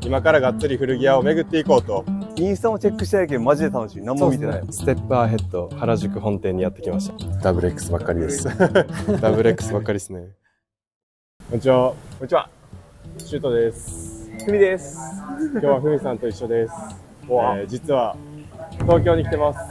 今からがっつり古着屋を巡っていこうと。 インスタもチェックしてないけどマジで楽しみ。何も見てない。 ステップアヘッド原宿本店にやってきました。ダブル X ばっかりです。ダブル X ばっかりですね。こんにちは。 こんにちは。 シュートです。 ふみです。 今日はふみさんと一緒です。実は東京に来てます。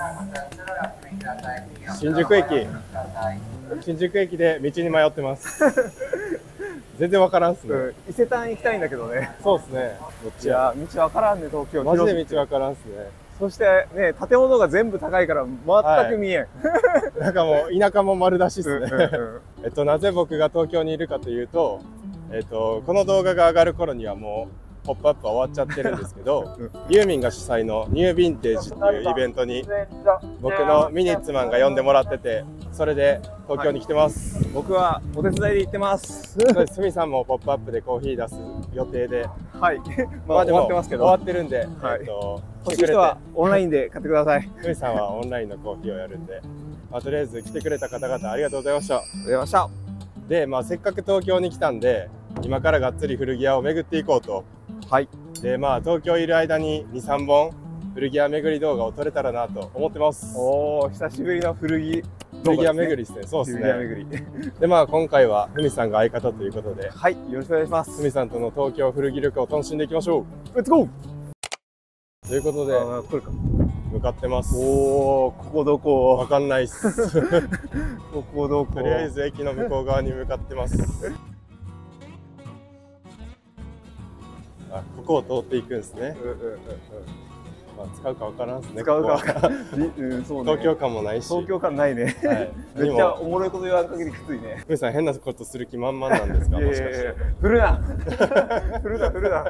新宿駅で道に迷ってます。全然わからんっすね。 伊勢丹行きたいんだけどね。 そうですね。 いや道わからんね、東京。 マジで道わからんっすね。 そしてね、建物が全部高いから全く見えん。 なんかもう田舎も丸出しっすね。なぜ僕が東京にいるかというと、この動画が上がる頃にはもうポップアップは終わっちゃってるんですけど、ユーミンが主催のニューヴィンテージっていうイベントに僕のミニッツマンが呼んでもらってて、それで東京に来てます。 僕はお手伝いで行ってます。 すみさんもポップアップでコーヒー出す予定で、 はい。まあ終わってますけど。 終わってるんで、 欲しい人はオンラインで買ってください。 すみさんはオンラインのコーヒーをやるんで、とりあえず来てくれた方々ありがとうございました。 ありがとうございました。 で、せっかく東京に来たんで、今からがっつり古着屋を巡っていこうと。 はい。 で、東京いる間に2、3本古着屋巡り動画を撮れたらなと思ってます。 おー、久しぶりの古着屋巡りですね。そうですね。 古着屋巡り。 で、今回はふみさんが相方ということで、 はい、よろしくお願いします。 ふみさんとの東京古着旅行を楽しんでいきましょう。 レッツゴーということで、 これか。 向かってます。 おー、ここどこ？ わかんないっす。 ここどこ？ とりあえず駅の向こう側に向かってます。ここを通っていくんですね。使うかわからんですね。 使うか。 東京感もないし。 東京感ないね。めっちゃおもろいこと言わん限りきついね。 ふみさん変なことする気満々なんですか？もしかして。 振るな。振るな。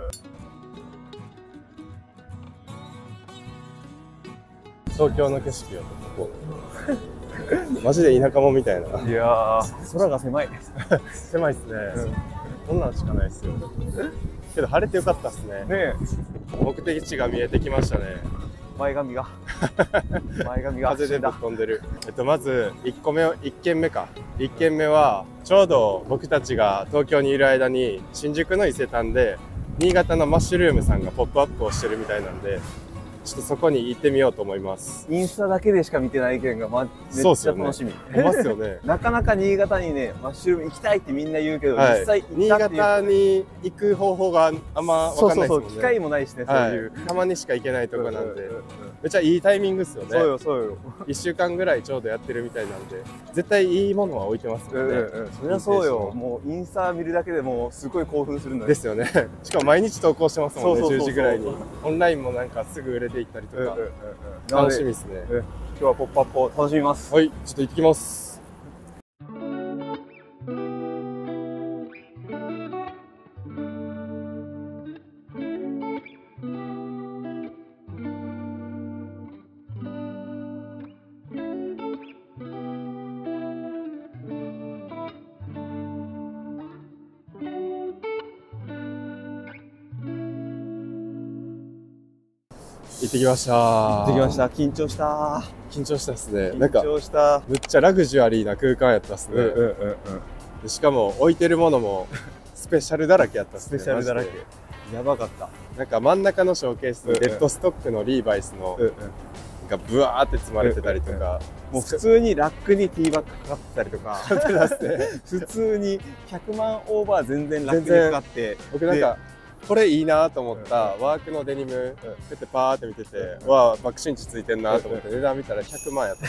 東京の景色をここ。マジで田舎もんみたいな。 いやー、空が狭い。 狭いっすね。こんなんしかないっすよ。けど晴れてよかったっすね。目的地が見えてきましたね。 前髪が風でぶっ飛んでる。まず1軒目はちょうど僕たちが東京にいる間に新宿の伊勢丹で新潟のマッシュルームさんがポップアップをしてるみたいなんで、ちょっとそこに行ってみようと思います。 インスタだけでしか見てない意見がめっちゃ楽しみ。 いますよね。 なかなか新潟にね、マッシュルーム行きたいってみんな言うけど、 実際新潟に行く方法があんま分かんないですもんね。 機会もないしね、そういう。 たまにしか行けないとこなんで、めっちゃいいタイミングですよね。 そうよ。 1週間ぐらいちょうどやってるみたいなんで、絶対いいものは置いてますよね。 そりゃそうよ。もうインスタ見るだけでもすごい興奮するんだですよね。しかも毎日投稿してますもんね、10時ぐらいに。オンラインもなんかすぐ売れていったりとか。楽しみですね。 今日はポップアップを楽しみます。 はい、ちょっと行ってきます。行ってきました。 緊張したですね。 緊張した。 むっちゃラグジュアリーな空間やったっすね。しかも置いてるものもスペシャルだらけやったっすね。 スペシャルだらけ。やばかった。 なんか真ん中のショーケースにデッドストックのリーバイスのがブワーって積まれてたりとか、 もう普通にラックにティーバッグかかってたりとか、普通に100万オーバー全然ラックにかかって、 僕なんかこれいいなと思ったワークのデニムってパーって見てて、わあ爆心地ついてんなと思って値段見たら100万やった。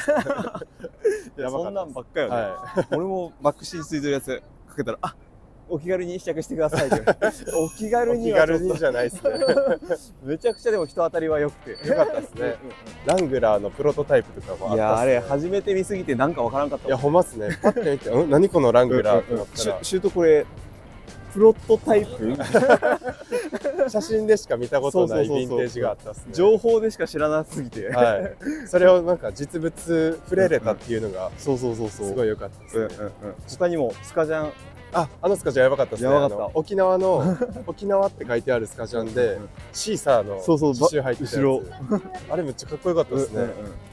そんなんばっかよね。俺も爆心地ついてるやつかけたら、あ、お気軽に試着してくださいって。お気軽にはじゃないですね。 めちゃくちゃでも人当たりは良くてよかったですね。ラングラーのプロトタイプとかもあったっすね。 いや、あれ初めて見すぎてなんかわからんかった。 いやほんまっすね。パッて見て、何このラングラーって思ったら、 シュートこれプロトタイプ写真でしか見たことないヴィンテージがあったっすね。 情報でしか知らなすぎて、 それをなんか実物触れれたっていうのがすごい良かったですね。 他にもスカジャン、 あのスカジャンやばかったですね。沖縄の沖縄って書いてあるスカジャンでシーサーの刺繍入ってたやつ、あれめっちゃかっこよかったですね。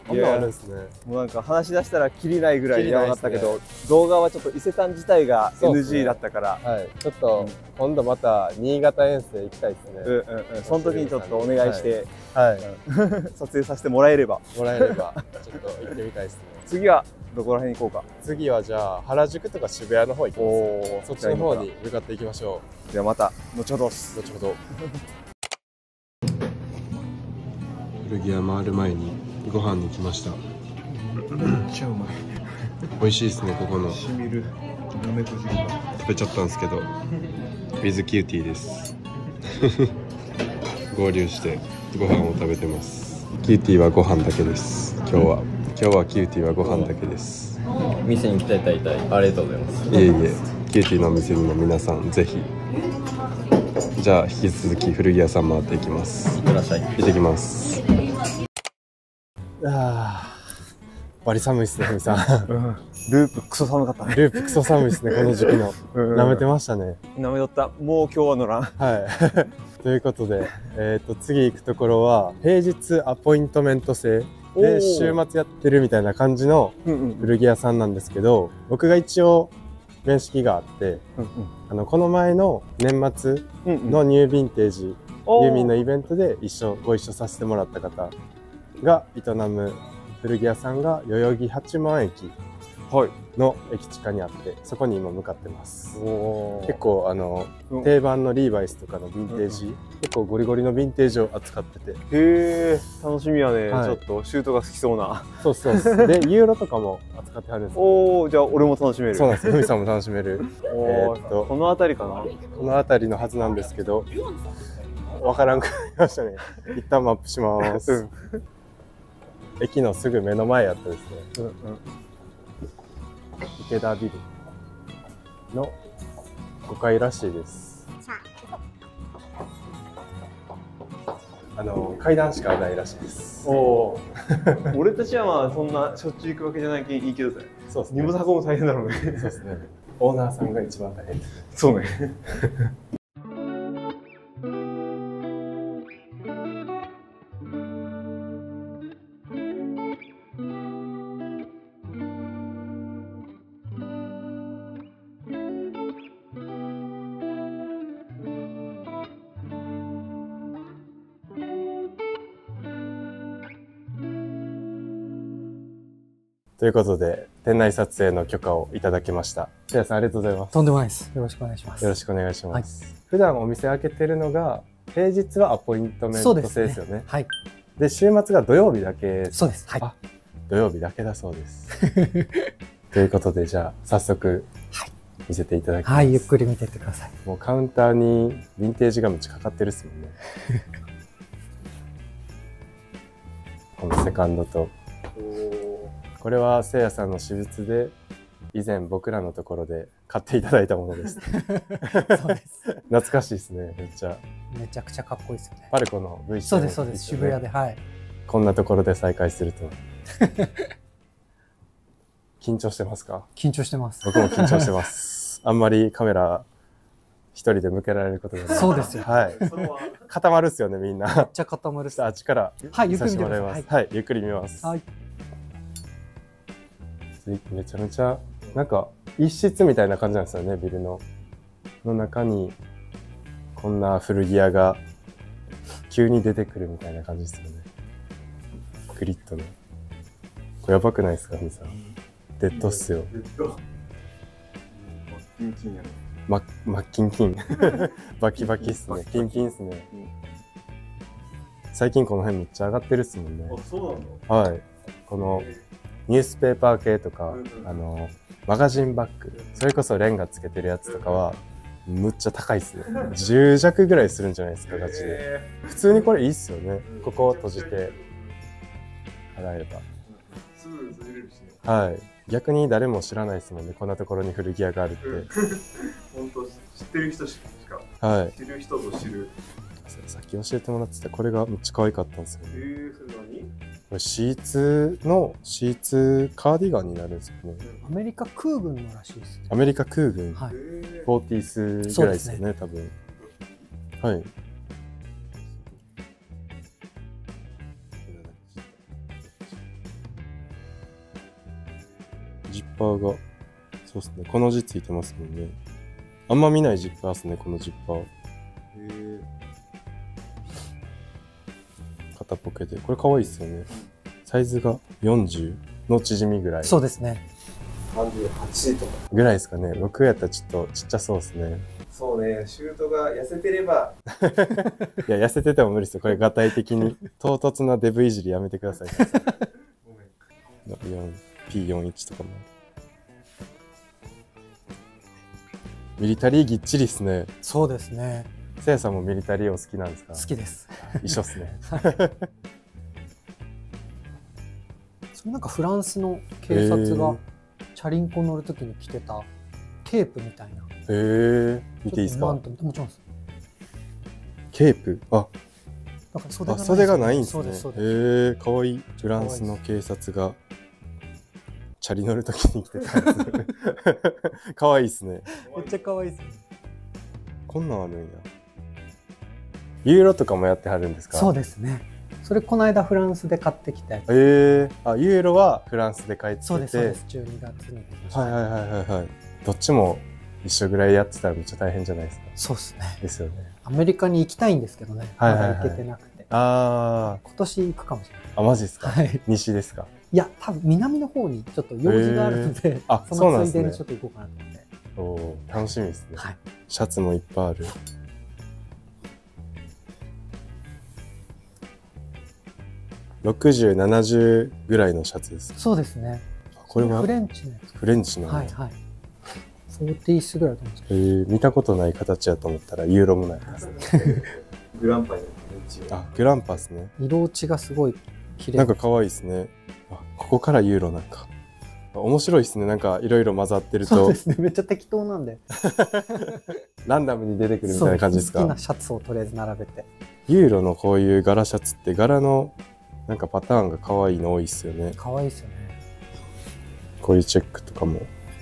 こんなんあるんですね。 もうなんか話し出したらキリないぐらいやばかったけキリないど、動画はちょっと伊勢丹自体がそうですね NG だったから、 はい、ちょっと今度また新潟遠征行きたいですね。 その時にちょっとお願いしてはい、 撮影させてもらえれば。 もらえればちょっと行ってみたいですね。 次はどこら辺行こうか。 次はじゃあ原宿とか渋谷の方行きます。 おー、 そっちの方に向かっていきましょではまた後ほど。 う。後ほど。古着屋回る前にご飯に来ました。 めっちゃうまい。 美味しいですね、ここの。 しみるなめこ汁が。 食べちゃったんですけど、with キューティーです。合流してご飯を食べてます。キューティーはご飯だけです。今日はキューティーはご飯だけです。 店に来ていただいてありがとうございます。 いえいえ、キューティーのお店にも皆さんぜひ。じゃあ引き続き古着屋さん回っていきます。 いってらっしゃい。 行ってきます。バリ寒いですね、ふみさん。 ループクソ寒かったね。 ループクソ寒いですね、この時期の。舐めてましたね。 舐めとった。もう今日は乗らん。 はい。ということで、次行くところは平日アポイントメント制で週末やってるみたいな感じの古着屋さんなんですけど、僕が一応面識があって、この前の年末のニューヴィンテージユーミンのイベントでご一緒させてもらった方が営む古着屋さんが代々木八幡駅の駅地下にあって、そこに今向かってます。結構定番のリーバイスとかのヴィンテージ、結構ゴリゴリのヴィンテージを扱ってて、 へえ、楽しみやね。 はいちょっとシュートが好きそうな。 そうそうです。でユーロとかも扱ってはるんですよ。 おお、じゃあ俺も楽しめる。 そうなんです。ふみさんも楽しめる。 この辺りかな。 この辺りのはずなんですけど、わからんくなりましたね。一旦マップします。駅のすぐ目の前やったですね。池田ビルの5階らしいです。階段しかないらしいです。 おお。俺たちはまあそんなしょっちゅう行くわけじゃないけんいいけどね。 そうですね。 荷物運ぶ大変だろうね。 そうですね。オーナーさんが一番大変ですね。 そうね。 ということで、店内撮影の許可をいただきました。せいやさん、ありがとうございます。 とんでもないです。よろしくお願いします。 よろしくお願いします。普段お店開けてるのが、平日はアポイントメント制ですよね。 はい。 で、週末が土曜日だけ。 そうです。はい。 土曜日だけだそうです。ということで、じゃあ、早速、見せていただきます。 はい、ゆっくり見てってください。 もうカウンターにヴィンテージガムかかってるっすもんね。このセカンドと。これはせいやさんの私物で以前僕らのところで買っていただいたものです。 そうです。 懐かしいですね、めっちゃ。 めちゃくちゃかっこいいですよね。 パルコの V そうです、そうです。渋谷で、はい。 こんなところで再会すると。緊張してますか？ 緊張してます。 僕も緊張してます。あんまりカメラ一人で向けられることがない。 そうですよ。 はい。固まるっすよね、みんな。 めっちゃ固まるっす。 あっちから。 はい、ゆっくり見てもらいます。はい、ゆっくり見ます。 はい。 めちゃめちゃなんか一室みたいな感じなんですよね、ビルの中にこんな古着屋が急に出てくるみたいな感じですよね。グリッドのこれやばくないですか、みさん。デッドっすよ。マッキンキンバキバキっすね。キンキンっすね。最近この辺めっちゃ上がってるっすもんね。 あ、そうなんはだ。 い。このニュースペーパー系とか、マガジンバッグ、それこそレンガつけてるやつとかはむっちゃ高いっすね。10弱ぐらいするんじゃないですか、ガチで。普通にこれいいっすよね。ここを閉じて払えば。 すぐ閉じれるしね。 はい。逆に誰も知らないですもんね、こんなところに古着屋があるって。 本当知ってる人しか。 はい。 知る人ぞ知る。 さっき教えてもらってたこれがめっちゃ可愛かったんですよね。 それ何？ これシーツカーディガンになるんですよね。 アメリカ空軍のらしいですね。 アメリカ空軍、 はい。 フォーティースぐらいですよね、多分。はい。 パーが、そうですね、この字ついてますもんね。あんま見ないジッパーですね、このジッパー。肩ポケで。これ可愛いっすよね。サイズが40の縮みぐらい。 そうですね。 38とか。 ぐらいですかね。僕やったらちょっとちっちゃそうですね。 そうね、シュートが痩せてれば。 いや、痩せてても無理ですよ。これ、具体的に。唐突なデブいじりやめてください。P41 とかも。ミリタリーぎっちりっすね。 そうですね。 せいやさんもミリタリーお好きなんですか？ 好きです。 一緒っすね。 それなんかフランスの警察がチャリンコ乗るときに着てたケープみたいな。 見ていいですか？ もちろんです。 ケープ？あ、 だから袖がないんですね。 そうです、そうです。 かわいい。フランスの警察がチャリ乗るときに着てたんです。かわいいっすね。 めっちゃ可愛いですね。 こんなんあるんや。ユーロとかもやってはるんですか？ そうですね。それこの間フランスで買ってきたやつ。 ユーロはフランスで買い付けて。 そうです、12月に来ました。 はい。どっちも一緒ぐらいやってたらめっちゃ大変じゃないですか？ そうですね。 ですよね。 アメリカに行きたいんですけどね。まだ行けてなくて。今年行くかもしれない。 あ、マジですか？ はい。 西ですか？ いや、多分南の方にちょっと用事があるので、そのついでにちょっと行こうかなと思って。 楽しみですね。 はい。 シャツもいっぱいある。60、70ぐらいのシャツです。 そうですね。 これはフレンチのやつ。 フレンチの。 はい。40スぐらいだと思うんですけど。 見たことない形やと思ったらユーロもないですね。 グランパに。 グランパですね。 色落ちがすごい綺麗。 なんか可愛いですね。ここからユーロなんか。面白いですね。なんかいろいろ混ざってると。 そうですね。めっちゃ適当なんで。 ランダムに出てくるみたいな感じですか？ 好きなシャツをとりあえず並べて。 ユーロのこういう柄シャツって柄のなんかパターンが可愛いの多いっすよね。 可愛いですよね。 こういうチェックとかも。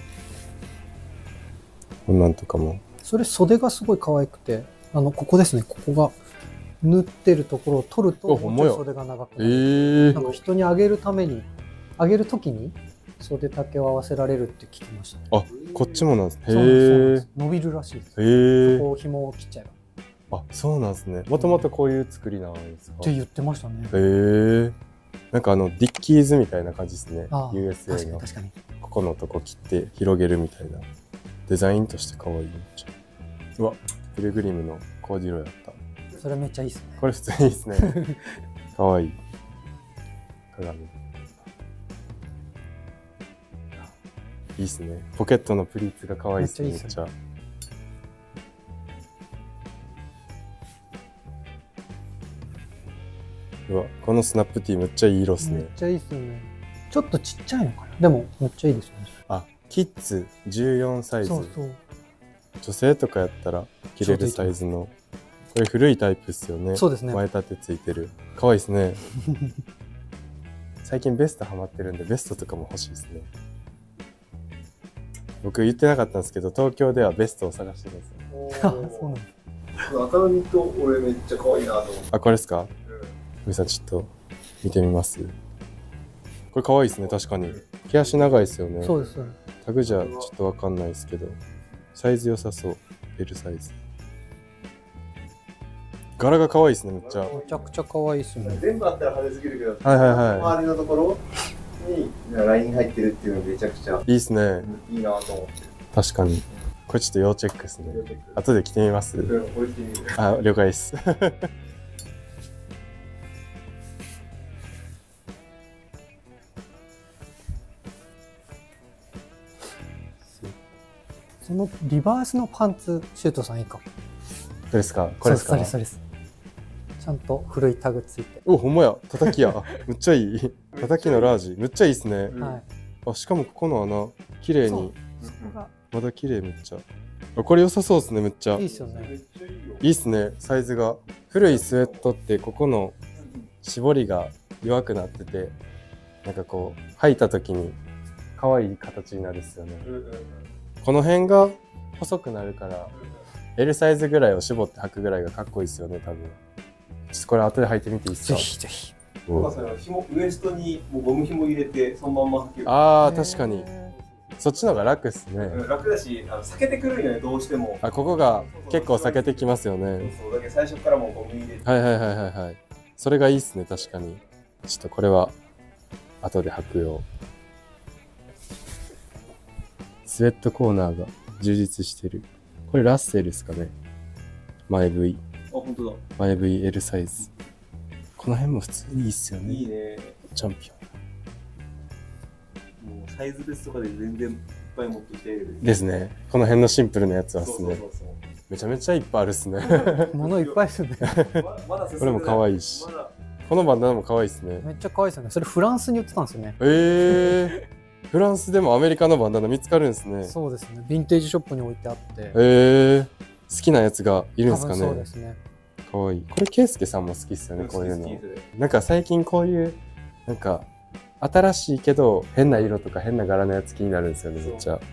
こんなんとかも。 それ袖がすごい可愛くて、ここですね。ここが縫ってるところを取ると、もうちょい袖が長くなる。なんか人にあげるときに袖丈を合わせられるって聞きましたね。 あ、こっちもなんですね。 そうなんです。伸びるらしいです。そこを紐を切っちゃえば。 あ、そうなんですね。もともとこういう作りなんですか？ って言ってましたね。 なんかディッキーズみたいな感じですね。USA の。 確かに。 ここのとこ切って広げるみたいな。デザインとして可愛い。うわ、ピルグリムのコーディロやった。 それめっちゃいいですね。 これ普通にいいですね。可愛い。鏡。いいですね。ポケットのプリーツが可愛いですね。めっちゃ。うわ、このスナップティーめっちゃいい色ですね。 めっちゃいいですよね。ちょっとちっちゃいのかな。でもめっちゃいいですよね。 あ、キッズ14サイズ。 そう。 女性とかやったら着れるサイズの。これ古いタイプですよね。 そうですね。 前立てついてる。可愛いですね。最近ベストハマってるんでベストとかも欲しいですね。僕言ってなかったんですけど、東京ではベストを探してるんですよ。 そうなんです。 赤のニット俺めっちゃ可愛いなと思って。 あ、これですか？ふさんちょっと見てみます。これ可愛いですね、確かに。毛足長いですよね。 そうです。 タグじゃちょっとわかんないですけど、サイズ良さそう。L サイズ。柄が可愛いですね、めっちゃ。 めちゃくちゃ可愛いですよね。 全部あったら派手すぎるけど、 周りのところにライン入ってるっていうのめちゃくちゃいいですね。 いいなと思って。 確かに。これちょっと要チェックですね。後で着てみます。あ、了解です。 そのリバースのパンツ、シュートさんいいかも。 どれですか？これですか？ そうです。ちゃんと古いタグついて。 お、ほんまや。叩きや。むっちゃいい。叩きのラージ。むっちゃいいですね。 はい。 あ、しかもここの穴、綺麗に。 そこがまだ綺麗めっちゃ。あ、これ良さそうですね、めっちゃ。 いいですよね。 いいっすね、サイズが。古いスウェットってここの絞りが弱くなってて、なんかこう履いた時に可愛い形になるっすよね。この辺が細くなるから L サイズぐらいを絞って履くぐらいがかっこいいっすよね、多分。ちょっとこれ後で履いてみていいっすか？ ぜひ。 紐ウエストにもうゴム紐入れてそのまんま履ける。 ああ、確かに。 そっちの方が楽っすね。 楽だし、避けてくるよね、どうしても。 あ、ここが結構避けてきますよね。 そう、だけど最初からもうゴミ入れて。 はいはいはいはいはい。それがいいっすね、確かに。ちょっとこれは後で履くよ。スウェットコーナーが充実してる。これラッセルですかね。前 V。 あ、本当だ。 前 VL サイズ。この辺も普通にいいっすよね。 いいね。 チャンピもうサイズ別とかで全然いっぱい持ってきてる。 ですね。この辺のシンプルなやつはっすね。 そうそうそう。 めちゃめちゃいっぱいあるっすね。 物いっぱいですね。 まだ進んでない。 これも可愛いし。 まだこのバンダナも可愛いっすね。 めっちゃ可愛いですよね。それフランスに売ってたんですよね。 フランスでもアメリカのバンダナ見つかるんですね。 そうですね。ヴィンテージショップに置いてあって。 好きなやつがいるんですかね。 そうですね。 かわいい。これケイスケさんも好きっすよね、こういうの。なんか最近こういうなんか新しいけど変な色とか変な柄のやつ気になるんですよね、めっちゃ。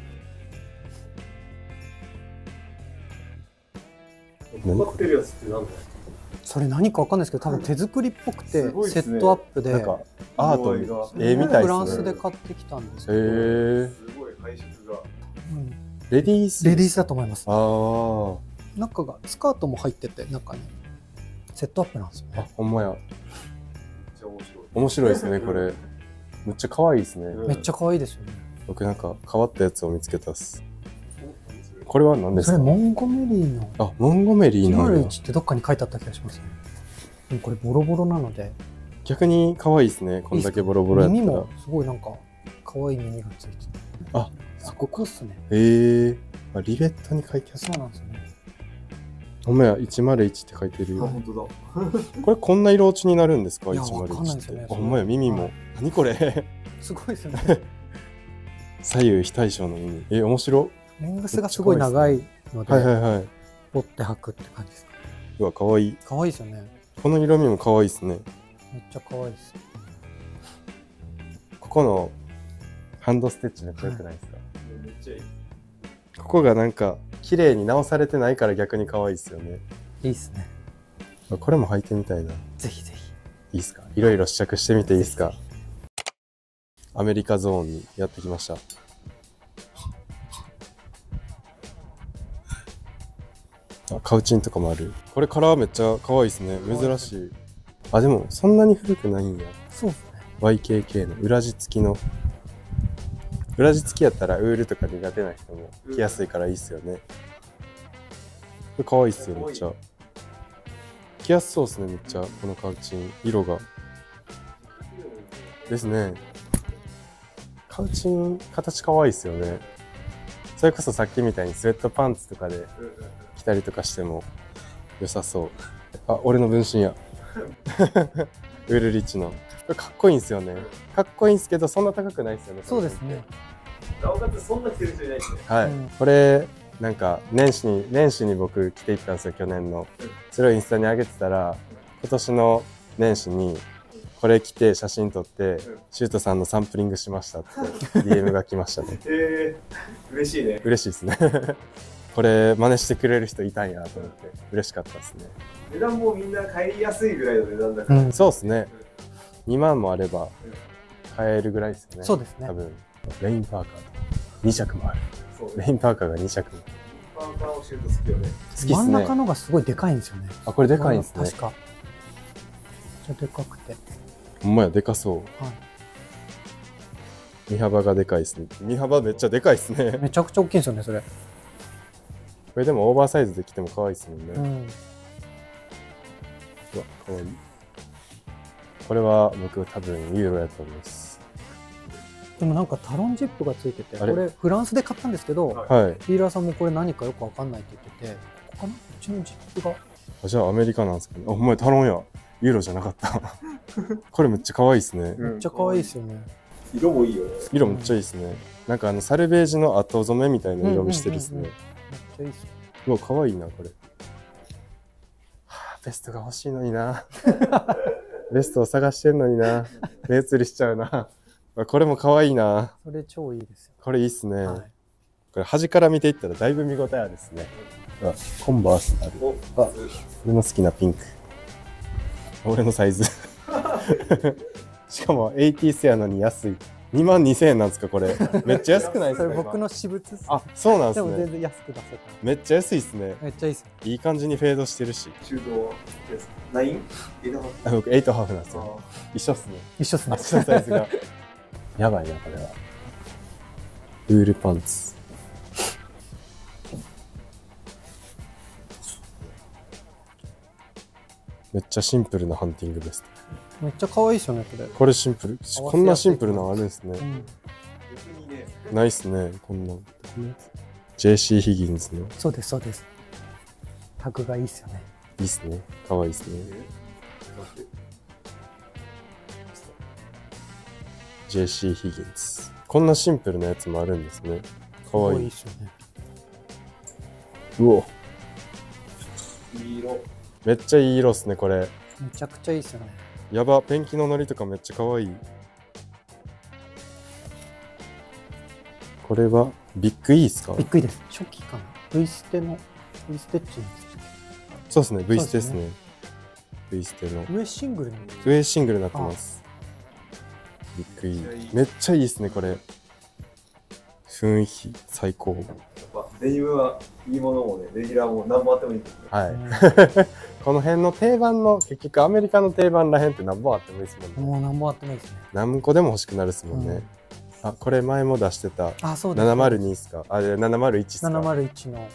残ってるやつってなんだよ。 それ何かわかんないですけど、多分手作りっぽくて、 すごいっすねセットアップで。 なんかアートすご絵みたいっすね。 フランスで買ってきたんですけど。 すごい配色が。 レディース。 レディースだと思います。 ああ。 中がスカートも入ってて、中にセットアップなんですよあ、 ね。 ほんまや。 めっちゃ面白い。 面白いですね、これ。めっちゃ可愛いですね。 めっちゃ可愛いですよね。 僕なんか変わったやつを見つけたっす。これは何ですか？ それモンゴメリーのあ、モンゴメリーなんや。 101ってどっかに書いてあった気がしますね。でもこれボロボロなので。 逆に可愛いですね。こんだけボロボロやったら。 耳もすごいなんか可愛い耳がついてて。 あ、 ここっすね。 あ、リベットに書いてある。 そうなんですよね。 ほんまや、101って書いてるよ。 本当だ。 これこんな色落ちになるんですか？ いやわかんない 101って。 ですよねあ、ほんまや、耳も。何これ？ すごいですよね。 左右非対称の耳。面白。 レングスがすごい長いので、 はいはいはい。 折って履くって感じですか。 うわ、可愛い。 可愛いですよね。 この色味も可愛いですね。 めっちゃ可愛いです。 ここのハンドステッチめっちゃ良くないですか？ めっちゃいい。 ここがなんか綺麗に直されてないから逆に可愛いですよね。 いいですね。 これも履いてみたいな。 ぜひぜひ。 いいですか？いろいろ試着してみていいですか？アメリカゾーンにやってきました。あ、カウチンとかもある。これカラーめっちゃ可愛いですね。珍しい。あ、でもそんなに古くないんや。 そうですね。 YKK の裏地付きの。裏地付きやったらウールとか苦手な人も着やすいからいいっすよね。これ可愛いっすよ、めっちゃ。着やすそうっすね、めっちゃ。このカウチン。色が。ですね。カウチン、形可愛いっすよね。それこそさっきみたいにスウェットパンツとかで着たりとかしても良さそう。あ、俺の分身や。ウールリッチの。これかっこいいんすよね。かっこいいんすけど、そんな高くないっすよね。 そうですね。 なおかつそんな着てる人いないですね。 はい。これ、なんか年始に僕着ていったんですよ、去年の。それをインスタに上げてたら、今年の年始にこれ着て写真撮って、シュートさんのサンプリングしましたって DM が来ましたね。 嬉しいね。 嬉しいですね。これ真似してくれる人いたんやと思って嬉しかったですね。 値段もみんな買いやすいぐらいの値段だから。 そうですね。2万もあれば買えるぐらいですよね。 そうですね。 多分レインパーカーとか2着もある。レインパーカーが2着も。 パーカーをシュート好きよね。 好きっすね。 真ん中のがすごいでかいんですよね。 あ、これでかいんですね。 確か。めっちゃでかくて。 ほんまや、でかそう。 はい。 身幅がでかいですね。身幅めっちゃでかいですね。 めちゃくちゃ大きいんですよね、それ。 これでもオーバーサイズで着ても可愛いですもんね。 うん。 うわ、可愛い。これは僕多分ユーロやと思います。 でもなんかタロンジップがついてて、 あれこれフランスで買ったんですけど、 はい。 ディーラーさんもこれ何かよくわかんないって言ってて、ここかな？こっちのジップが。 あ、じゃあアメリカなんですかね。あ、ほんまや、タロンや。ユーロじゃなかった。これめっちゃ可愛いですね。 めっちゃ可愛いですよね。 色もいいよね。 色めっちゃいいですね。なんかサルベージの後染めみたいな色味してるですね。 めっちゃいいですよ。 うわ、可愛いな、これ。はあ、ベストが欲しいのにな。ベストを探してんのにな。目移りしちゃうな。これも可愛いな。 それ超いいですよ。 これいいっすね。 はい。 これ端から見ていったらだいぶ見応えあるですね。あ、コンバースある。あ、俺の好きなピンク。俺のサイズ。しかも80スやのに安い。 22,000円なんですかこれ。めっちゃ安くないですか？ それ僕の私物っす。 あ、そうなんでですも全ね。 然安く出せた。 めっちゃ安いっすね。 めっちゃいいっす。 いい感じにフェードしてるし。 中東です。9？ あ、僕8ハーフなんですよ。一緒っすね。 一緒っすね。 一緒サイズが。やばいなこれは。ウールパンツ。めっちゃシンプルなハンティングベスト。 めっちゃ可愛いっすよね、これ。 これシンプル。こんなシンプルなのあるんですね。ないっすね、こんなん。JC ヒギンズの。 そうです、そうです。タグがいいっすよね。 いいっすね。かわいいっすね。JC ヒギンズ。こんなシンプルなやつもあるんですね。かわいい。 いいっすよね。 うお。 いい色。 めっちゃいい色っすね、これ。 めちゃくちゃいいっすよね。 やば、ペンキののりとかめっちゃかわいい。これはビッグイーですか？ びっくりです。初期かな。V ステッチの。 そうですね、V ステですね。V ステの。 上シングルに。 上シングルになってます。ビッグイー。めっちゃいいですね、これ。雰囲気最高。 やっぱデニムはいいものもね、レギュラーも何本あってもいいですね。 はい。この辺の定番の、結局アメリカの定番らへんって何本あってもいいですもんね。 もう何本あってもいいですね。 何個でも欲しくなるですもんね。あ、これ前も出してた。 あ、そうです。 702ですか？あれ、701ですか ？701の。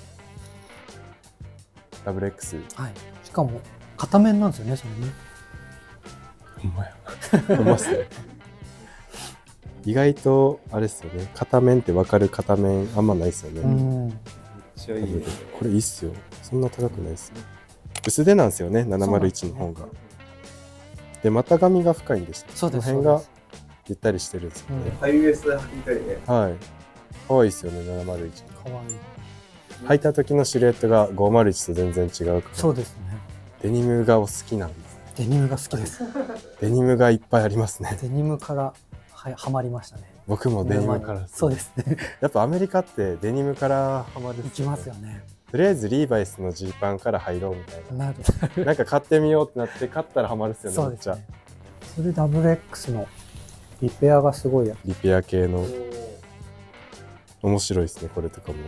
ダブル X。 はい。しかも、片面なんですよね、それね。 ほんまや。ほんまっすね。意外と、あれっすよね。片面って分かる片面あんまないっすよね。 めっちゃいいね。 これいいっすよ。そんな高くないっすね。薄手なんですよね、701の方が。で、股上が深いんでした。 そうです。 この辺がゆったりしてるんですよね。 ハイウエストで履きたいね。 はい。可愛いっすよね、701。 かわいい。 履いた時のシルエットが501と全然違うから。 そうですね。 デニムがお好きなんです。 デニムが好きです。 デニムがいっぱいありますね。 デニムからはまりましたね。 僕もデニムから。 そうですね。 やっぱアメリカってデニムからハマる。 行きますよね。 とりあえずリーバイスのジーパンから入ろうみたいな。 なる。 なんか買ってみようってなって買ったらハマるっすよね。 そうですね。それダブル X のリペアがすごいやつ。 リペア系の面白いですね、これとかも。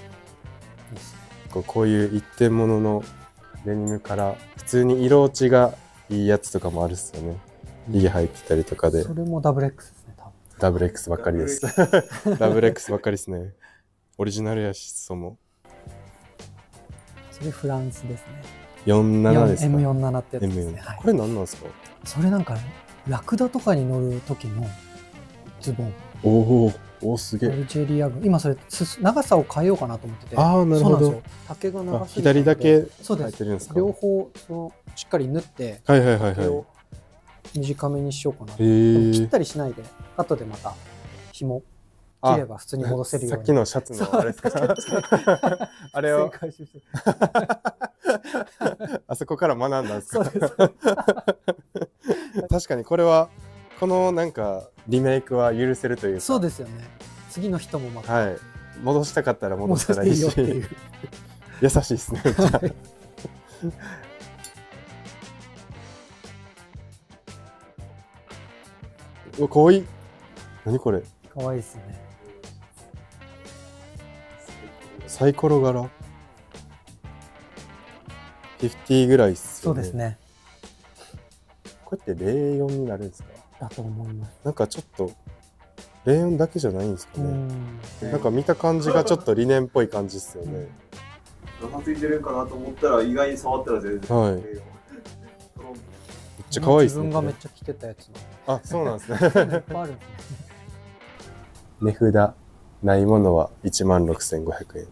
こういう一点物のデニムから普通に色落ちがいいやつとかもあるっすよね。家入ってたりとかで。 それもダブル X ですね、多分。 ダブル X ばっかりです。ダブル X ばっかりですね。オリジナルやし、そも。 それフランスですね。 47ですか？ M47 ってやつですね。 はい、これ何なんですか？ それなんかラクダとかに乗る時のズボン。 おお、すげえ。 アルジェリア軍。今それ長さを変えようかなと思ってて。 ああ、なるほど。 丈が長すぎて。 左だけそうです。 入ってるんですか？ 両方しっかり縫って。 はいはいはいはい。 短めにしようかな。 切ったりしないで、後でまた紐切れば普通に戻せるように。 さっきのシャツのあれですか？あれをあそこから学んだんですか？確かにこれはこのなんかリメイクは許せるというか。 そうですよね。次の人もまた、 はい、戻したかったら戻したらいいし、優しいですね。かわいい。何これ。 かわいいですね。 サイコロ柄。50ぐらいっすよね。 そうですね。 これって04になるんですか？ だと思います。 なんかちょっと04だけじゃないんですかね。なんか見た感じがちょっとリネンっぽい感じっすよね。 ガサついてるかなと思ったら意外に触ったら全然。はい。めっちゃ可愛いですね。 自分がめっちゃ着てたやつの。 あ、そうなんですね。 いっぱいあるんですね。 値札ないものは16,500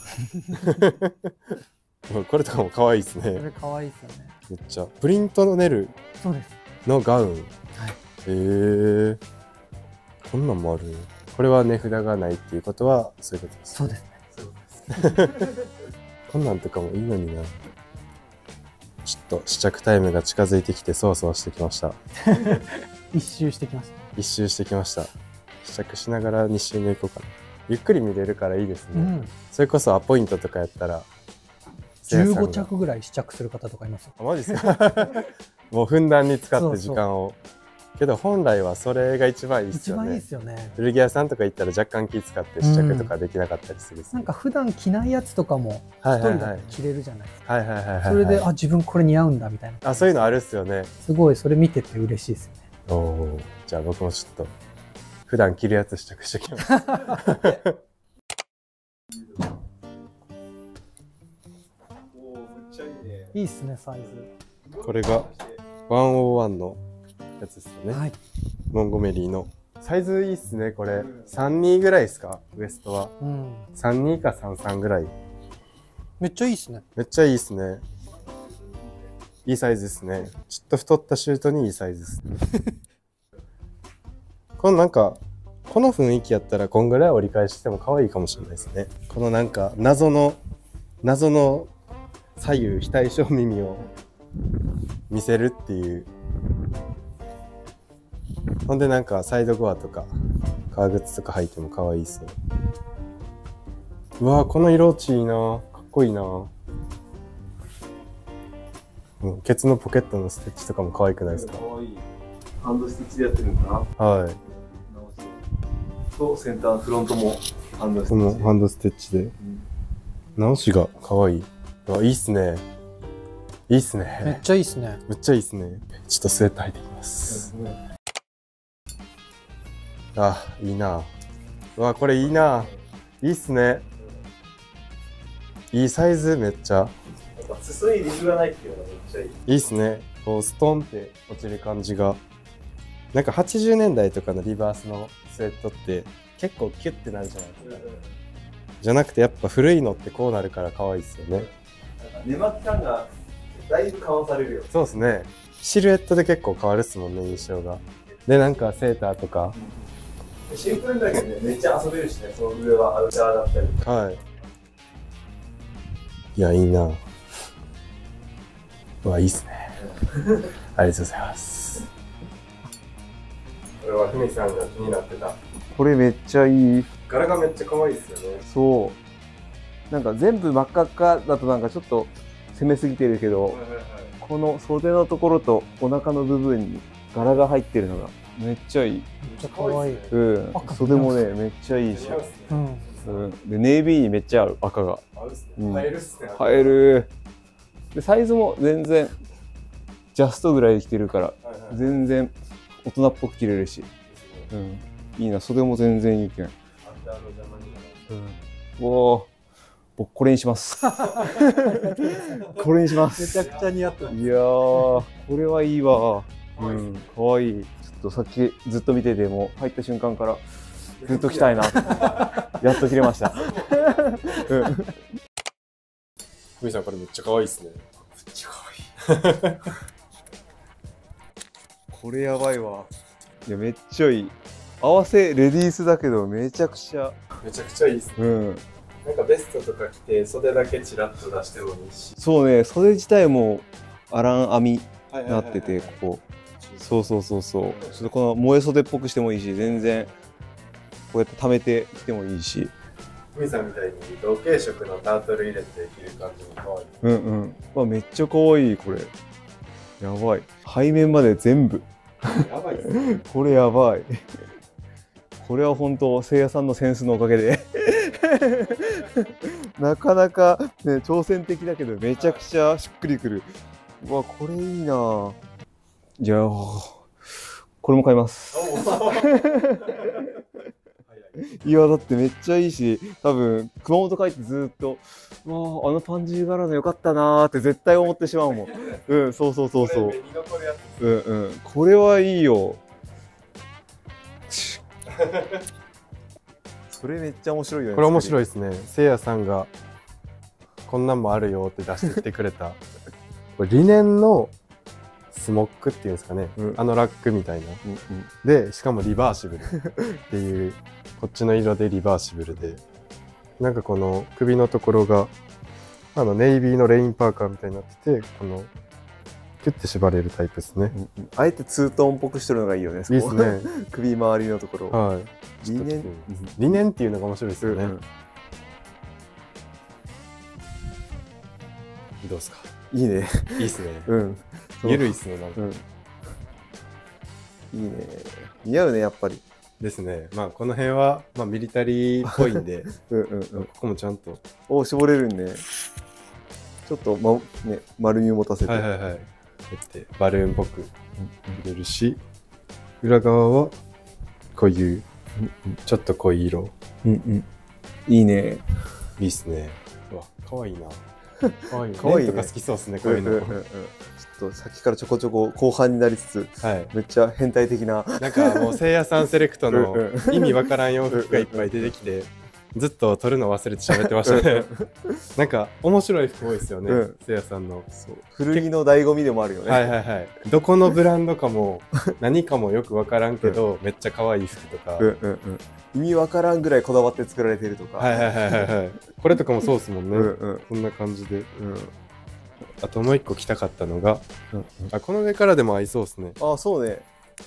円。これとかも可愛いですね。 これ可愛いですよね。 めっちゃプリントのネルのガウン。はい。こんなんもある。これは値札がないっていうことはそういうことです。 そうですね。 こんなんとかもいいのにな。ちょっと試着タイムが近づいてきてそわそわしてきました。 一周してきました。 一周してきました。試着しながら2周目行こうかな。ゆっくり見れるからいいですね。それこそアポイントとかやったら 15着ぐらい試着する方とかいますよ。 マジですか？もうふんだんに使って時間をけど本来はそれが一番いいっすよ一番いいね。 ですよね。 古着屋さんとか行ったら若干気使って試着とかできなかったりするっすね。 なんか普段着ないやつとかも一はいはいはい人だと着れるじゃないですか。 はいはいはいはい。 それで、あ、自分これ似合うんだみたいな。 あ、そういうのあるっすよね。 すごい、それ見てて嬉しいですよね。 おお。じゃあ僕もちょっと普段着るやつ試着してきます。 いいっすね、サイズ。 これが101のやつですよね。 はい。 モンゴメリーの。サイズいいっすね、これ。32ぐらいですか、ウエストは。 うん。 32か33ぐらい。 めっちゃいいっすね。 めっちゃいいっすね。いいサイズですね。ちょっと太ったシュートにいいサイズですね。このなんか、この雰囲気やったらこんぐらい折り返しても可愛いかもしれないですね。このなんか謎の左右非対称耳を見せるっていう。ほんでなんかサイドゴアとか革靴とか履いても可愛いですね。うわー、この色落ちいいな、かっこいいな。ケツのポケットのステッチとかも可愛くないですか？ かわいい。ハンドステッチでやってるのかな。 はい。 とセンターフロントもハンドステこのッチ。 ハンドステッチで。直しが可愛い。うわ、いいっすね。いいっすめっね。 ちゃいいっすね。 めっちゃいいっすね。ちょっとスウェット履いていきます。あ、いいな。うわ、これいいな。いいっすね。いいサイズ、めっちゃ。 裾にリブがないっていうのがめっちゃいい。 いいっすね。こう、ストンって落ちる感じが。なんか80年代とかのリバースのスウェットって結構キュッてなるじゃないですか。じゃなくてやっぱ古いのってこうなるから可愛いっすよね。 寝巻き感がだいぶ緩和されるよ。 そうですね。シルエットで結構変わるっすもんね、印象が。で、なんかセーターとか。 シンプルだけどね、めっちゃ遊べるしね、その上はアウターだったり。 はい。いや、いいな。うわ、いいっすね。ありがとうございます。これはふみさんが気になってた。 これめっちゃいい。 柄がめっちゃ可愛いっすよね。 そう。なんか全部真っ赤っかだとなんかちょっと攻めすぎてるけど、この袖のところとお腹の部分に柄が入ってるのがめっちゃいい。 めっちゃ可愛い。 うん。袖もね、めっちゃいいし。 うん。 うん。で、ネイビーにめっちゃ合う、赤が。 合うっすね。 うん映えるっすね。 映える。で、サイズも全然、ジャストぐらいで着てるから、 はいはい全然大人っぽく着れるし。うん。いいな、袖も全然いいけん。うん。おー。僕これにします。これにしまめす。 ちゃくちゃ似合ってます。 いやー、これはいいわ。うん、かわいい。ちょっとさっきずっと見てても入った瞬間からずっと着たいな。やっと着れました。うん、 ふみさん、これめっちゃ可愛いっすね。めっちゃ可愛い。 これやばいわ。いや、めっちゃいい。合わせレディースだけどめちゃくちゃ。 めちゃくちゃいいっすね。 うん。 なんかベストとか着て袖だけチラッと出してもいいし。 そうね、袖自体もアラン編みになってて、ここ。そうそうそうそう。ちょっとこの萌え袖っぽくしてもいいし、全然こうやって溜めて着てもいいし。 ふみさんみたいに同系色のタートル入れて着る感じも可愛い。 うんうん。わ、めっちゃ可愛いこれ。やばい。背面まで全部。 やばいっすね。 これやばい。これは本当せいやさんのセンスのおかげでなかなかね挑戦的だけどめちゃくちゃしっくりくる。うわ、これいいな。いやー、これも買います。いやだってめっちゃいいし、多分熊本帰ってずっと「わあ、あのパンジー柄のよかったな」って絶対思ってしまうもん。うん、そうそうそうそう。うんうん、これはいいよ。それめっちゃ面白いよね。 これ面白い。 いですね。せいやさんがこんなんもあるよって出してきてくれた。これリネンのスモックっていうんですかね。 うんあのラックみたいな。 うんうん、 で、しかもリバーシブルっていう、こっちの色でリバーシブルで、なんかこの首のところが、ネイビーのレインパーカーみたいになってて、この、キュッて縛れるタイプですね。 あえてツートーンっぽくしてるのがいいよね。 いいですね。 首周りのところ。 はい。 リネン。 理念っていうのが面白いですよね。 うんうんどうですか？ いいね。 いいですね。 うん。 ゆるいっすね、なんか。 うん。 いいね。似合うね、やっぱり。 ですね。まあこの辺は、まあ、ミリタリーっぽいんでうんうんうん。 ここもちゃんとお、絞れるね。ちょっと、ね、丸みを持たせて。 はいはいはい。こうやってバルーンっぽく入れるし、裏側はこういうちょっと濃い色。 うんうん。いいね。 いいっすね。うわ、かわいいな。かわいい。 かわいいねレンとか好きそうっすね、こういうの。 ちょっとさっきからちょこちょこ後半になりつつ、 はい。 めっちゃ変態的な。 なんかもうせいやさんセレクトのうんうん意味わからん洋服がいっぱい出てきて、ずっと撮るの忘れて喋ってましたね。なんか面白い服多いですよね、 うんせいやさんの。 そう。古着の醍醐味でもあるよね。 はいはいはい。どこのブランドかも何かもよくわからんけど、めっちゃ可愛い服とか。 うんうんうん。意味わからんぐらいこだわって作られてるとか。 はいはいはいはいはい。これとかもそうっすもんね。 うんうん。 こんな感じで。 うん。 あともう一個着たかったのが、 うんあ、この上からでも合いそうですね。 あ、そうね。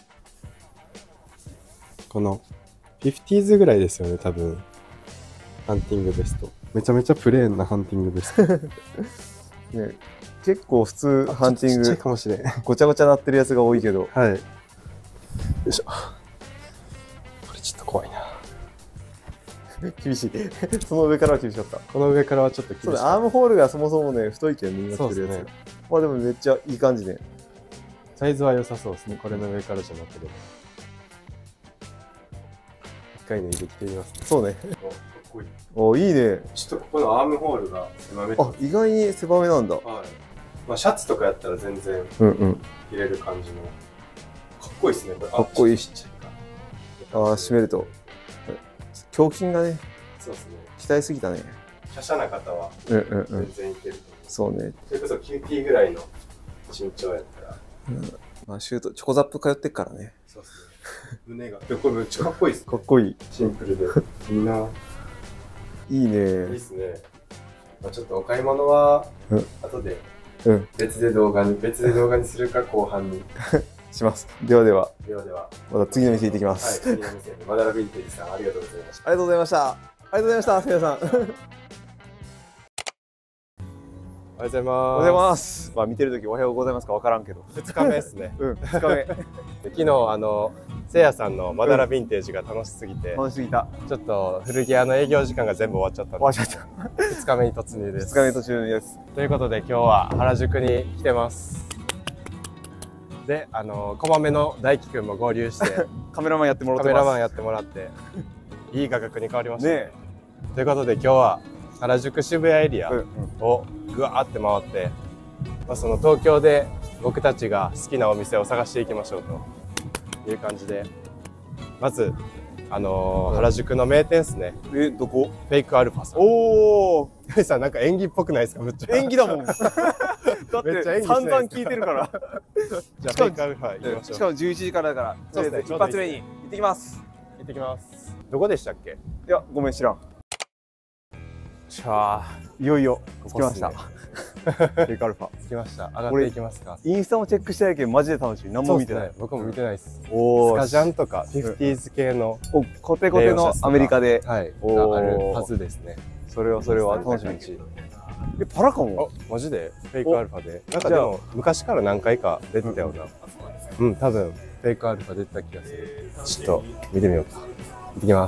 この 50s ぐらいですよね、多分。ハンティングベスト。めちゃめちゃプレーンなハンティングベスト。 ね、結構普通ハンティンちっちゃいグかもしれん。 ごちゃごちゃなってるやつが多いけど。 はい。よいしょ。これちょっと怖いな。 厳しい。その上からは厳しかった。 この上からはちょっと厳しい。 そうね、アームホールがそもそもね、太いけどみんな着てるやつ。 そうですね。 まあでもめっちゃいい感じね。 サイズは良さそうですね。これの上からじゃなければ。一回脱いできてみますね。 そうね。 かっこいい。 お、いいね。 ちょっとここのアームホールが狭めてあ、意外に狭めなんだ。 はい。まあシャツとかやったら全然うんうん。 入れる感じの。かっこいいですね、これ。 かっこいいちっちゃいか。 ああ、締めると。胸筋がね、 そうですね。 鍛えすぎたね。 華奢な方はうんうんうん全。然いけると思う。 そうね。 それこそ QT ぐらいの身長やったら。 まあシュート、チョコザップ通ってっからね。 そうですね。胸が。でもこれめっちゃかっこいいですね。 かっこいい。 シンプルで。いいな。 いいいいねで。すね。まあ、ちょっとお買い物はうん後でうん。 別で動画にするか後半に。 します。ではでは、 ではでは。 また次の店行ってきまはい、 す。 次の店でマダラヴィンテージさんありがとうございました。 ありがとうございました。ありがとうございました、せいやさん。 おはようございます。 おはようございます。まあ見てるときおはようございますかわからんけど。 2日目ですね。 うん、2日目。 昨日せいやさんのマダラヴィンテージが楽しすぎて、 楽しすぎた。 ちょっと古着屋の営業時間が全部終わっちゃったので、 終わっちゃった。 2日目に突入です。 2日目途中のやつ。 ということで今日は原宿に来てます。で、こまめの大輝くんも合流してカメラマンやってもらっカてます。 メラマンやってもらっていい画角に変わりましたね。 ねということで今日は原宿渋谷エリアえ。うんをぐわーって回って、まあ、その東京で僕たちが好きなお店を探していきましょうという感じで、まず原宿の名店ですね。 どこ？ フェイクアルファさん。 おー、 ふみさんなんか演技っぽくないですか？むっちゃ演技だもん。だっめっちゃ演技してて散々 ないですか聞いてるから。 じゃあフェイクアルファ行きましょう。 しかも11時からだから、 そうですね一発目に行ってきます。 行ってきます。どこでしたっけ？ いや、ごめん知らん。 しゃいよいよー着きました。 ここっすねフェイクアルファ。 着きました。上がっていきますか？ インスタもチェックしたいけどマジで楽しい。何も見てない。 そうっすね。僕も見てないです。 おスカジャン。 ンとか 50s 系のお、コテコテのアメリカで。 はいおーがあるはずですね。 それは楽しみに。え、パラかも。 マジでフェイクアルファでなんかでも昔から何回か出てたよな。うん多分フェイクアルファ出てた気がする。ちょっと見てみようか。行ってきます。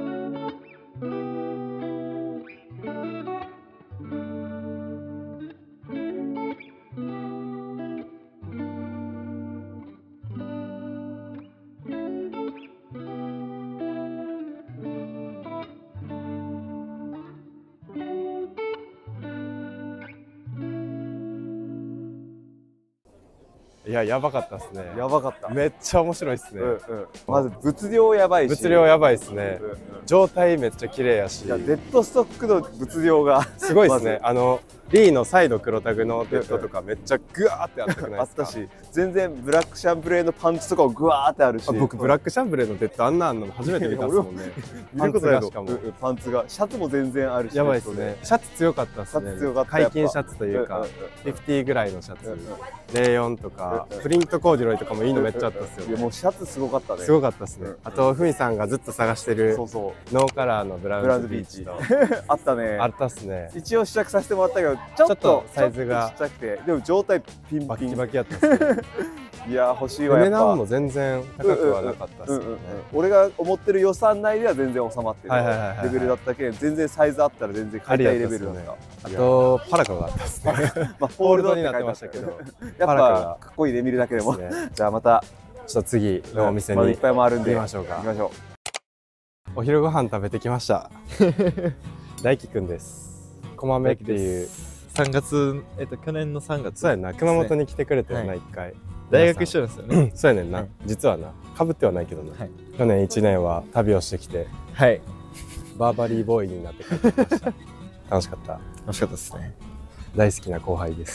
いややばかったっすね。 やばかった。 めっちゃ面白いっすね。 まず物量やばいし。 物量やばいっすね。状態めっちゃ綺麗やし。 いや、デッドストックの物量がすごいですね。リーのサイド黒タグのデッドとかめっちゃグワーってあったくないですか？ あったし、全然ブラックシャンブレーのパンツとかもグワーってあるし。 僕ブラックシャンブレーのデッドあんなの初めて見たっすもんね。 見ることないの。 しかもパンツが、シャツも全然あるし。 やばいですね。シャツ強かったっすね。 シャツ強かった。 解禁シャツというか、50ぐらいのシャツ、04とか、プリントコーデュロイとかもいいのめっちゃあったっすよいや、 ね。 もうシャツすごかったね。 すごかったっすね。あとふみさんがずっと探してるそうそう。 ノーカラーのブラウンズビーチとあったね。 あったっすね。 一応試着させてもらったけど、 ちょっとサイズがちっちゃくて、でも状態ピンピン。 バキバキやったっすね。 いや欲しいわ。 値段も全然高くはなかったっすね。 俺が思ってる予算内では全然収まってるレベルだったけど、全然サイズあったら全然買いたいレベルだった。 あとパラカがあったっすね。 まあホールドになってましたけど、 やっぱかっこいいね、見るだけでも。じゃあまたちょっと次のお店にいっぱい回るんで行きましょうか。 行きましょう。お昼ご飯食べてきました。大輝くんです。こまめっていう 3月去年の3月。 そうやな、熊本に来てくれたよな一回。 大学一緒ですよね。 そうやねんな。実はな、かぶってはないけどな。去年1年は旅をしてきて、 はい。 バーバリーボーイになって帰ってきました。楽しかった。 楽しかったですね。 大好きな後輩です。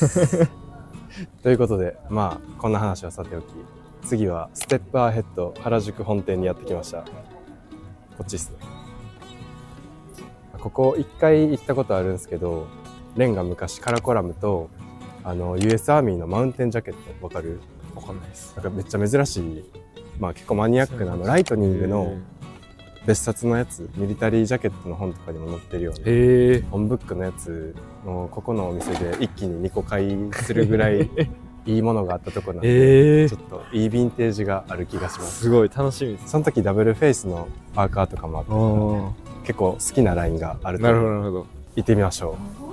ということで、まあこんな話はさておき、次はステップアヘッド原宿本店にやってきました。こっちですね。ここ1回行ったことあるんですけど、レンが昔カラコラムとUS アーミーのマウンテンジャケットわかる？ わかんないです。 なんかめっちゃ珍しい、まあ結構マニアックなライトニングの別冊のやつ、ミリタリージャケットの本とかにも載ってるような本ブックのやつのここのお店で一気に2個買いするぐらいいいものがあったとこなんで、ちょっといいヴィンテージがある気がします。 すごい楽しみです。 その時ダブルフェイスのパーカーとかもあって結構好きなラインがあると思う。 なるほど。 行ってみましょう。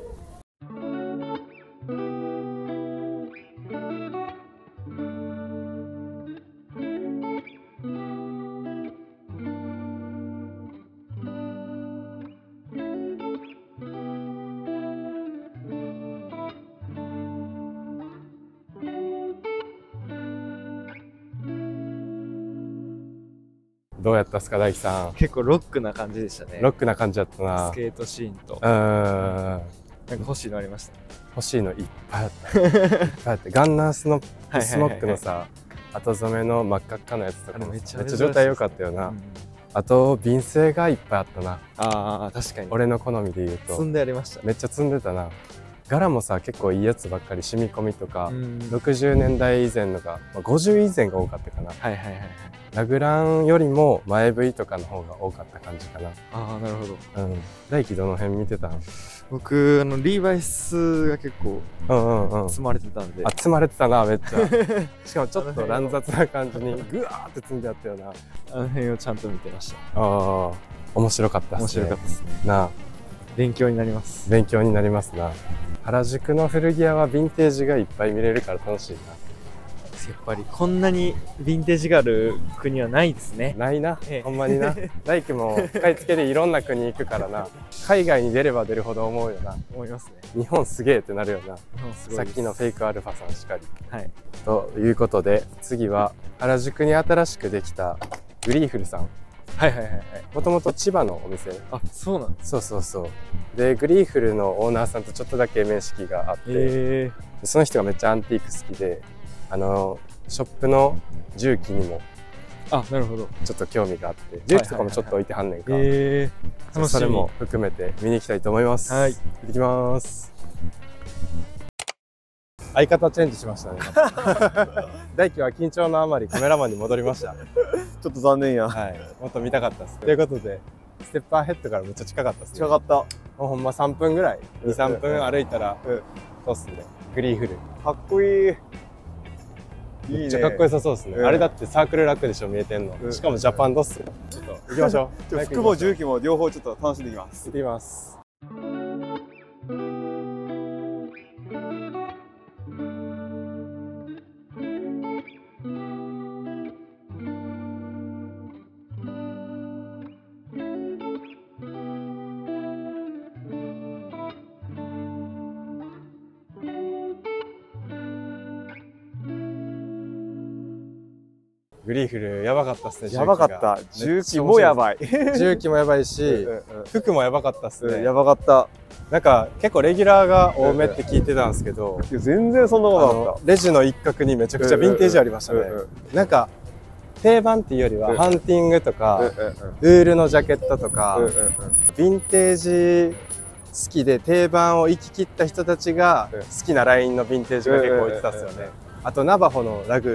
どうやったっすか、大輝さん。 結構ロックな感じでしたね。 ロックな感じだったな。 スケートシーンと。 なんか欲しいのありました。 欲しいのいっぱいあった。いっぱいあって、ガンナースのスモックのさ、後染めの真っ赤っかのやつとかもめっちゃ状態良かったよな。あと便製がいっぱいあったな。 ああ、確かに。 俺の好みで言うと。 積んでありました。 めっちゃ積んでたな。柄もさ、結構いいやつばっかり、染み込みとか、60年代以前のが、50以前が多かったかな。ラグランよりも前 V とかの方が多かった感じかな。 ああ、なるほど。 大輝どの辺見てたん？ 僕、リーバイスが結構、積まれてたんで。 あ、積まれてたな、めっちゃ。しかもちょっと乱雑な感じに、ぐわーって積んであったよな。 あの辺をちゃんと見てました。 ああ、面白かったっすね。 面白かったですね。 なあ。 勉強になります。 勉強になりますな。原宿の古着屋はヴィンテージがいっぱい見れるから楽しいな。 やっぱりこんなにヴィンテージがある国はないですね。 ないな、ほんまにな。大輝も買い付けでいろんな国行くからな。海外に出れば出るほど思うよな。 思いますね。 日本すげえってなるよな。さっきのフェイクアルファさんしかり。 はい。 ということで、次は原宿に新しくできたグリーフルさん。もともと千葉のお店。 あ、そうなんです。 そう。で、グリーフルのオーナーさんとちょっとだけ面識があって、その人がめっちゃアンティーク好きで、ショップの重機にも、 なるほど。 ちょっと興味があって、重機とかもちょっと置いてはんねんか。それも含めて見に行きたいと思います。はい。行ってきます。相方チェンジしましたね。大輝は緊張のあまりカメラマンに戻りました。 ちょっと残念や。 はい。もっと見たかったです。ということで、ステッパーヘッドからめっちゃ近かったですね。 近かった。 もうほんま3分ぐらい、2、3分歩いたら、そうっすね。グリーフル。 かっこいい。 めっちゃかっこよさそうですね。あれだってサークルラックでしょ、見えてんの。しかもジャパンドッス。ちょっと行きましょう。 服も重機も両方ちょっと楽しんでいきます。 行ってきます。グリーフルやばかったっすね。 やばかった。重機もやばい。 重機もやばいし、服もやばかったっすね。 やばかった。 なんか結構レギュラーが多めって聞いてたんですけど、 全然そんなことなかった。 レジの一角にめちゃくちゃヴィンテージありましたね。なんか定番っていうよりはハンティングとかウールのジャケットとかヴィンテージ好きで定番を行き切った人たちが好きなラインのヴィンテージが結構置いてたっすよね。あとナバホのラグ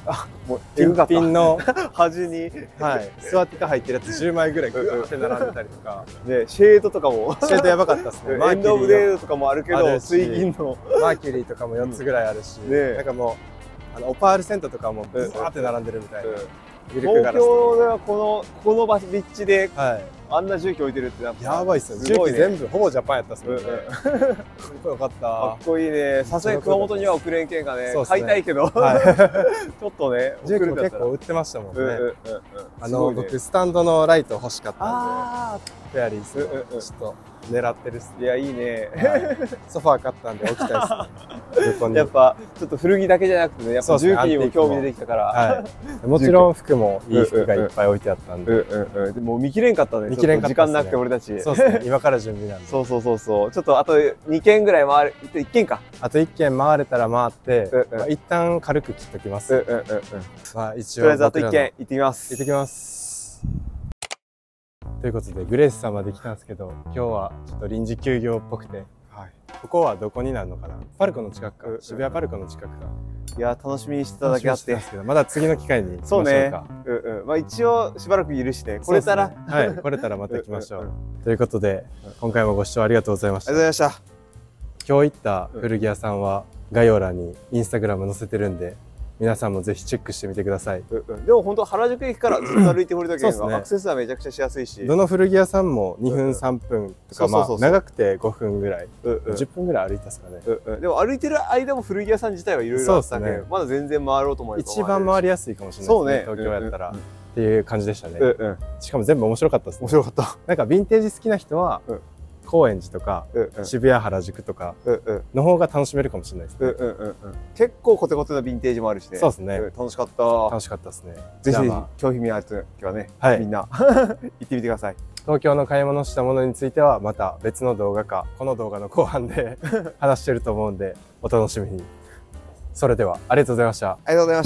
もう新品の端に、 はい、スワティカ入ってるやつ10枚ぐらいグーって並んでたりとか、 ね、シェードとかもシェードやばかったですね。 エンドオブデーとかもあるけど、 あるし水銀のマーキュリーとかも4つぐらいあるし、 ねなんかもうオパールセントとかもブワーって並んでるみたいな。ミルクガ東ラス京ではこの場所立地ではい、 あんな重機置いてるってやばいっすよ。 すごいね重機全部ほぼジャパンやったっすもんね。かっこよかった。 かっこいいね。さすがに熊本には送れんけんがねそうっすね買いたいけど、 はいちょっとね重機も送れたら結構売ってましたもんね。 すごいね僕スタンドのライト欲しかったんあで、フェアリーズのちょっと狙ってるっすーいやいいね。 はいソファー買ったんで置きたいっすね。横に。 やっぱちょっと古着だけじゃなくてね、やっぱ重機にも興味出てきたから、 はい。もちろん服もいい服がいっぱい置いてあったんで。 でも見切れんかったね。 見切れんかったっすねちょと時間なくて俺たち。 そうですね。今から準備なんで。 そうちょっとあと2軒ぐらい回る、1軒か。 あと1軒回れたら回ってうん、 まあ一旦軽く切っときます。まあ一応とりあえずあと1軒行ってきます。 行ってきます。ということでグレースさんまで来たんですけど、今日はちょっと臨時休業っぽくて、ここはどこになるのかな。パルコの近くか、渋谷パルコの近くか。 いや楽しみにしてただけあって、 まだ次の機会に行きましょそうねうか。 まあ一応しばらくいるしね、これたら、 はい、来れたらまた行きましょう。ということで今回もご視聴ありがとうございました。 ありがとうございました。 今日行った古着屋さんは概要欄にインスタグラム載せてるんで、皆さんもぜひチェックしてみてください。 でも本当原宿駅からずっと歩いてこれたけそうっすねど、アクセスはめちゃくちゃしやすいし、 どの古着屋さんも2分3分とか、まあ長くて5分ぐらい、10分ぐらい歩いたっすかね。 でも歩いてる間も古着屋さん自体はいろいろあったけど、まだ全然回ろうと思えば一番回りやすいかもしれないですね、東京やったらっていう感じでしたね。しかも全部面白かったですね。 面白かった。 なんかヴィンテージ好きな人は高円寺とか渋谷原宿とかの方が楽しめるかもしれないですね。 結構コテコテなヴィンテージもあるしね。 そうですね。 楽しかった。 楽しかったですね。 ぜひ興味ある時はね、みんな行ってみてください。 東京の買い物したものについてはまた別の動画かこの動画の後半で話してると思うんでお楽しみに。それではありがとうございました。 ありがとうございました。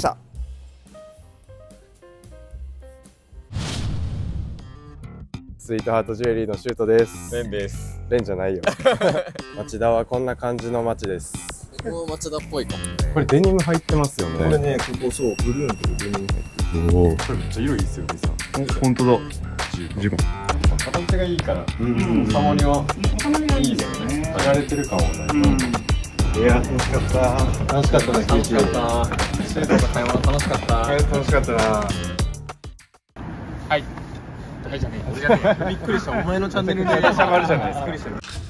スイートハートジュエリーのシュートです。 レンです。 レンじゃないよ。町田はこんな感じの街です。 もう町田っぽいかもね。 これデニム入ってますよね。 これね、ここそう、ブルーのとこデニム入ってる。 おお、これめっちゃ色いいですよ、リさん。 本当だ。 10番。形がいいから、収まりはいいですよね。剥がれてる感はない。いや、楽しかった。楽しかったね、楽しかった。シュートと買い物楽しかった。楽しかったな。 はい。はいじゃねえ。びっくりした。お前のチャンネルにしゃがるじゃない。びっくりした。